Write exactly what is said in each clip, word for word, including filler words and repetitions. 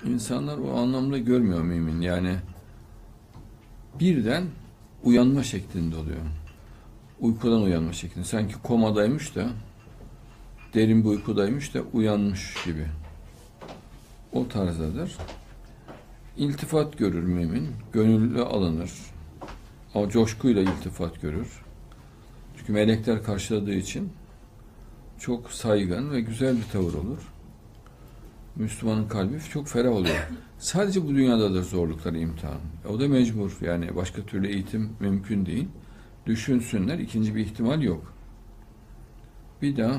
İnsanlar o anlamda görmüyor mümin. Yani birden uyanma şeklinde oluyor. Uykudan uyanma şeklinde. Sanki komadaymış da, derin bir uykudaymış da uyanmış gibi. O tarzdadır. İltifat görür mümin. Gönüllü alınır. O coşkuyla iltifat görür. Çünkü melekler karşıladığı için çok saygın ve güzel bir tavır olur. Müslümanın kalbi çok ferah oluyor. Sadece bu dünyadadır zorlukları, imtihan. O da mecbur. Yani başka türlü eğitim mümkün değil. Düşünsünler. İkinci bir ihtimal yok. Bir daha.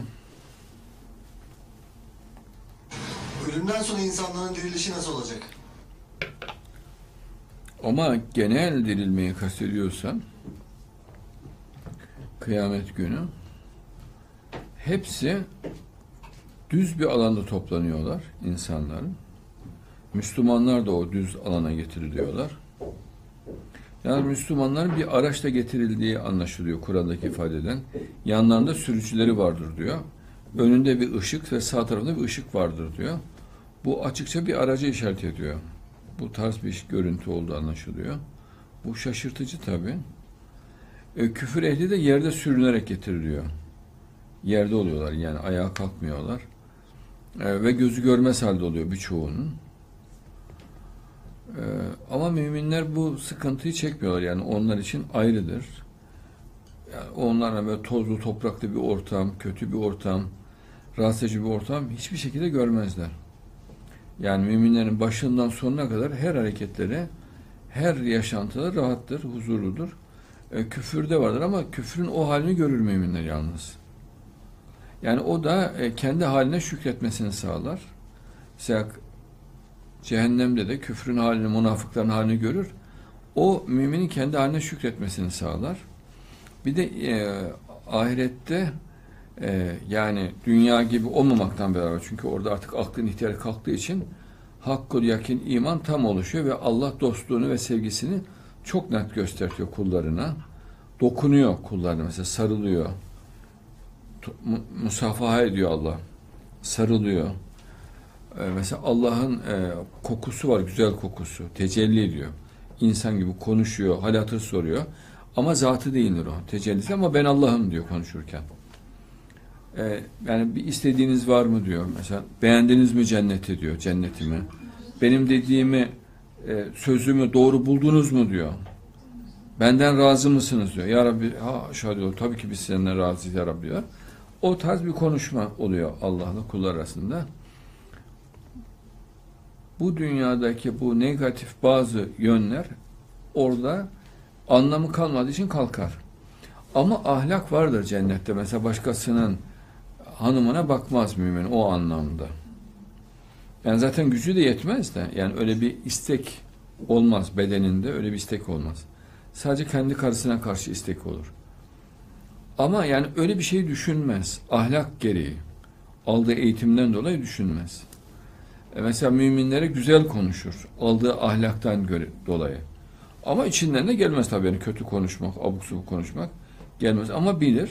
Ölümden sonra insanların dirilişi nasıl olacak? Ama genel dirilmeyi kastediyorsan kıyamet günü hepsi düz bir alanda toplanıyorlar insanların. Müslümanlar da o düz alana getiriliyorlar. Yani Müslümanların bir araçla getirildiği anlaşılıyor Kur'an'daki ifadeden. Yanlarında sürücüleri vardır diyor. Önünde bir ışık ve sağ tarafında bir ışık vardır diyor. Bu açıkça bir araca işaret ediyor. Bu tarz bir görüntü olduğu anlaşılıyor. Bu şaşırtıcı tabii. E, küfür ehli de yerde sürünerek getiriliyor. Yerde oluyorlar, yani ayağa kalkmıyorlar. E, ve gözü görmez halde oluyor birçoğunun. E, ama müminler bu sıkıntıyı çekmiyorlar. Yani onlar için ayrıdır. Yani onlarla böyle tozlu, topraklı bir ortam, kötü bir ortam, rahatsız edici bir ortam hiçbir şekilde görmezler. Yani müminlerin başından sonuna kadar her hareketleri, her yaşantıları rahattır, huzurludur. E, küfürde vardır ama küfrün o halini görür müminler yalnız. Yani o da e, kendi haline şükretmesini sağlar. Mesela cehennemde de küfrün halini, münafıkların halini görür. O müminin kendi haline şükretmesini sağlar. Bir de e, ahirette e, yani dünya gibi olmamaktan beraber, çünkü orada artık aklın ihtiyarı kalktığı için hakkul yakin iman tam oluşuyor ve Allah dostluğunu ve sevgisini çok net gösteriyor kullarına. Dokunuyor kullarına, mesela sarılıyor. Musafaha ediyor Allah. Sarılıyor. Ee, mesela Allah'ın e, kokusu var, güzel kokusu. Tecelli ediyor. İnsan gibi konuşuyor, hal hatır soruyor. Ama zatı değildir o. Tecellisi, ama ben Allah'ım diyor konuşurken. Ee, yani bir istediğiniz var mı diyor. Mesela beğendiniz mi cenneti diyor, cennetimi. Benim dediğimi, e, sözümü doğru buldunuz mu diyor. Benden razı mısınız diyor. Ya Rabbi, ha aşağı diyor. Tabii ki biz senden razıyız ya Rabbi diyor. O tarz bir konuşma oluyor Allah'la kullar arasında. Bu dünyadaki bu negatif bazı yönler orada anlamı kalmadığı için kalkar. Ama ahlak vardır cennette. Mesela başkasının hanımına bakmaz mümin o anlamda. Yani zaten gücü de yetmez de. Yani öyle bir istek olmaz bedeninde. Öyle bir istek olmaz. Sadece kendi karısına karşı istek olur. Ama yani öyle bir şey düşünmez. Ahlak gereği. Aldığı eğitimden dolayı düşünmez. E mesela müminlere güzel konuşur. Aldığı ahlaktan göre, dolayı. Ama içinden de gelmez tabii. Yani kötü konuşmak, abuk subuk konuşmak gelmez. Ama bilir.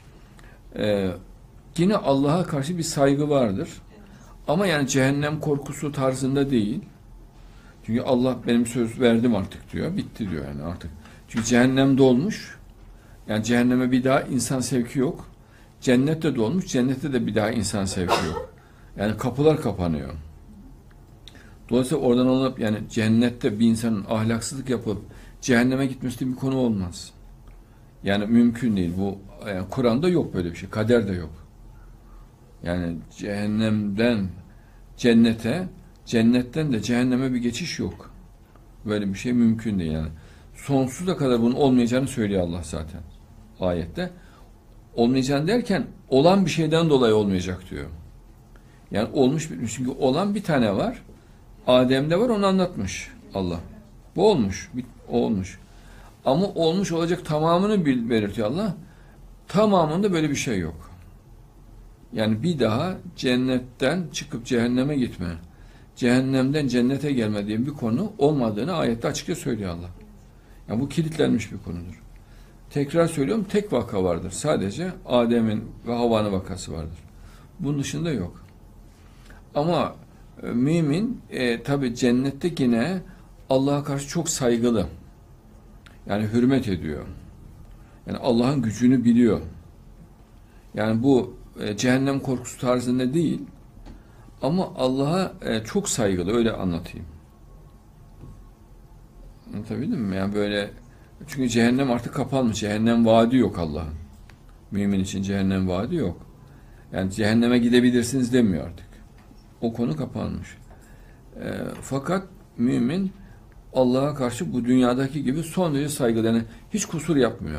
E, yine Allah'a karşı bir saygı vardır. Ama yani cehennem korkusu tarzında değil. Çünkü Allah benim söz verdim artık diyor. Bitti diyor yani artık. Çünkü cehennem dolmuş. Yani cehenneme bir daha insan sevki yok. Cennette dolmuş. Cennette de bir daha insan sevki yok. Yani kapılar kapanıyor. Dolayısıyla oradan alıp yani cennette bir insanın ahlaksızlık yapıp cehenneme gitmesi bir konu olmaz. Yani mümkün değil. Bu yani Kur'an'da yok böyle bir şey. Kaderde yok. Yani cehennemden cennete, cennetten de cehenneme bir geçiş yok. Böyle bir şey mümkün değil yani. Sonsuza kadar bunun olmayacağını söylüyor Allah zaten ayette. Olmayacağını derken olan bir şeyden dolayı olmayacak diyor. Yani olmuş, çünkü olan bir tane var. Adem'de var, onu anlatmış Allah. Bu olmuş, o olmuş. Ama olmuş olacak tamamını belirtiyor Allah. Tamamında böyle bir şey yok. Yani bir daha cennetten çıkıp cehenneme gitme, cehennemden cennete gelme diye bir konu olmadığını ayette açıkça söylüyor Allah. Yani bu kilitlenmiş bir konudur. Tekrar söylüyorum, tek vaka vardır. Sadece Adem'in ve Havva'nın vakası vardır. Bunun dışında yok. Ama E, mümin e, tabi cennette yine Allah'a karşı çok saygılı. Yani hürmet ediyor. Yani Allah'ın gücünü biliyor. Yani bu e, cehennem korkusu tarzında değil. Ama Allah'a e, çok saygılı, öyle anlatayım. Anlatabildim mi? Yani böyle, çünkü cehennem artık kapanmış. Cehennem vaadi yok Allah'ın. Mümin için cehennem vaadi yok. Yani cehenneme gidebilirsiniz demiyor artık. O konu kapanmış. E, fakat mümin Allah'a karşı bu dünyadaki gibi son derece saygılı. Yani hiç kusur yapmıyor.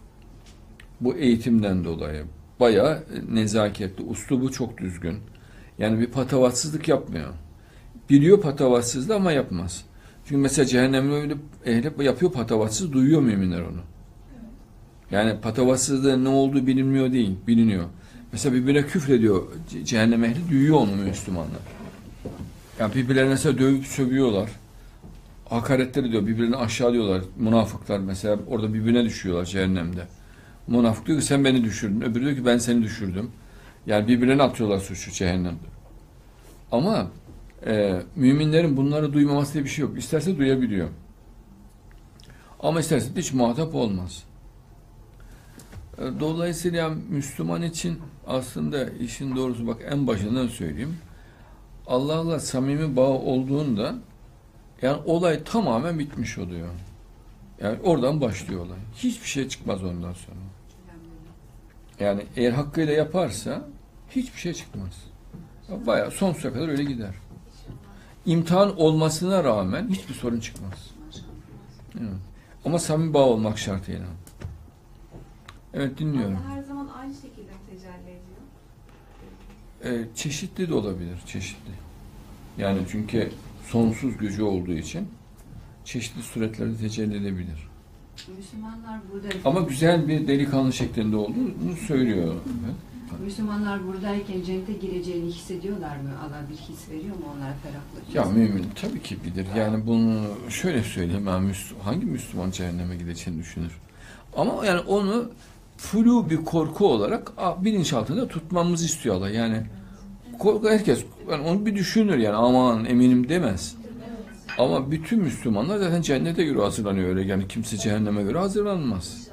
Bu eğitimden dolayı. Bayağı nezaketli. Uslubu çok düzgün. Yani bir patavatsızlık yapmıyor. Biliyor patavatsızlığı ama yapmaz. Çünkü mesela cehennemde öyle ehli yapıyor patavatsız, duyuyor müminler onu. Yani patavatsızlığın ne olduğu bilinmiyor değil, biliniyor. Mesela birbirine küfrediyor cehennem ehli, duyuyor onu Müslümanlar. Yani birbirlerine mesela dövüp sövüyorlar. Hakaretler ediyor, birbirlerini aşağılıyorlar. Münafıklar mesela orada birbirine düşüyorlar cehennemde. Münafık diyor ki sen beni düşürdün, öbürü diyor ki ben seni düşürdüm. Yani birbirlerine atıyorlar suçu cehennemde. Ama e, müminlerin bunları duymaması diye bir şey yok. İsterse duyabiliyor. Ama isterse de hiç muhatap olmaz. E, dolayısıyla Müslüman için aslında işin doğrusu, bak en başından söyleyeyim. Allah'la samimi bağ olduğunda yani olay tamamen bitmiş oluyor. Yani oradan başlıyor olay. Hiçbir şey çıkmaz ondan sonra. Yani eğer hakkıyla yaparsa hiçbir şey çıkmaz. Bayağı sonsuza kadar öyle gider. İmtihan olmasına rağmen hiçbir sorun çıkmaz. Evet. Ama samimi bağ olmak şartıyla. Evet, dinliyorum. Allah her zaman aynı şekilde tecelli ediyor. Ee, çeşitli de olabilir, çeşitli. Yani çünkü sonsuz gücü olduğu için çeşitli suretlerde tecelli edebilir. Müslümanlar burada Ama güzel bir delikanlı şeklinde olduğunu söylüyor. Evet. Müslümanlar buradayken cennete gireceğini hissediyorlar mı? Allah bir his veriyor mu onlara ferahlık? Ya mümin tabii ki bilir. Yani bunu şöyle söyleyeyim, ben Müslüman, hangi Müslüman cehenneme gideceğini düşünür. Ama yani onu flu bir korku olarak bilinçaltında tutmamızı istiyor Allah. Yani korku, herkes yani onu bir düşünür, yani aman eminim demez. Ama bütün Müslümanlar zaten cennete göre hazırlanıyor öyle. Yani kimse cehenneme göre hazırlanmaz.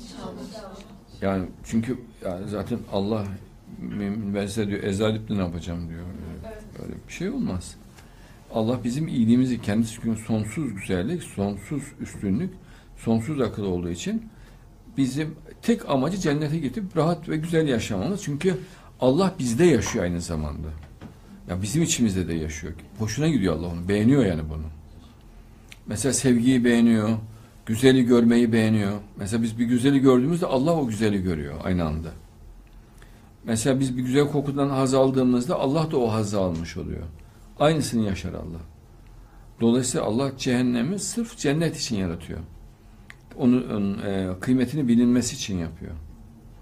Yani çünkü yani zaten Allah ben size diyor ezalipte ne yapacağım diyor. Öyle, öyle bir şey olmaz. Allah bizim iyiliğimizi, kendisi çünkü sonsuz güzellik, sonsuz üstünlük, sonsuz akıl olduğu için bizim tek amacı cennete gidip rahat ve güzel yaşamamız. Çünkü Allah bizde yaşıyor aynı zamanda. Ya bizim içimizde de yaşıyor. Hoşuna gidiyor Allah onu. Beğeniyor yani bunu. Mesela sevgiyi beğeniyor. Güzeli görmeyi beğeniyor. Mesela biz bir güzeli gördüğümüzde Allah o güzeli görüyor aynı anda. Mesela biz bir güzel kokudan haz aldığımızda Allah da o hazzı almış oluyor. Aynısını yaşar Allah. Dolayısıyla Allah cehennemi sırf cennet için yaratıyor. Onun, onun e, kıymetini bilinmesi için yapıyor.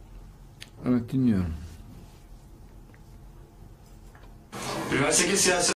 Evet, dinliyorum. Üniversitedeki siyaset